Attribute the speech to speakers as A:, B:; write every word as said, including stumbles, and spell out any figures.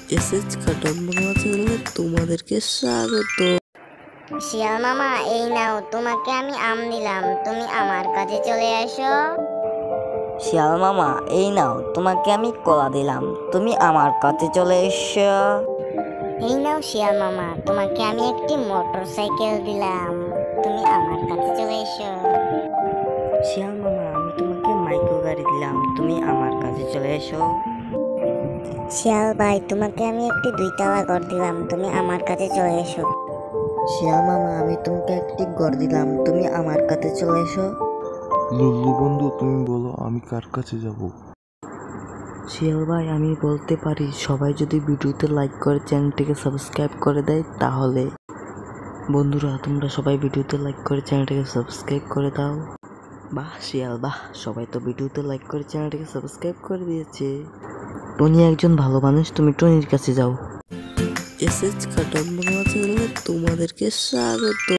A: SS cartoon Bangla চ্যানেলে তোমাদেরকে স্বাগত।
B: শিয়াল মামা, এই নাও, তোমাকে আমি আম দিলাম, তুমি আমার কাছে চলে আসো।
C: শিয়াল মামা, এই নাও, তোমাকে আমি কলা দিলাম, তুমি আমার কাছে চলে এসো।
B: এই নাও শিয়াল মামা, তোমাকে আমি একটি মোটর সাইকেল দিলাম, তুমি আমার কাছে চলে এসো।
C: শিয়াল মামা, আমি তোমাকে মাইক্রো গাড়ি দিলাম, তুমি আমার কাছে চলে এসো।
B: শিয়াল ভাই, তোমাকে আমি একটি দুইতলা ঘর দিলাম, তুমি আমার কাছে চলে এসো।
C: শিয়াল মামা, আমি তোমাকে একটি ঘর দিলাম, তুমি আমার কাছে চলে এসো।
D: লুল্লু বন্ধু, তুমি বলো আমি কার কাছে যাব?
A: শিয়াল ভাই, আমি বলতে পারি, সবাই যদি ভিডিওতে লাইক করে চ্যানেলটিকে সাবস্ক্রাইব করে দেয় তাহলে। বন্ধুরা, তোমরা সবাই ভিডিওতে লাইক করে চ্যানেলটিকে সাবস্ক্রাইব করে দাও। বাহ শিয়াল বাহ, সবাই তো ভিডিওতে লাইক করে চ্যানেলটিকে সাবস্ক্রাইব করে দিয়েছে। টনি একজন ভালো মানুষ, তুমি টনির কাছে যাও। এসএস কার্টুন বাংলা চ্যানেলে তোমাদেরকে স্বাগত।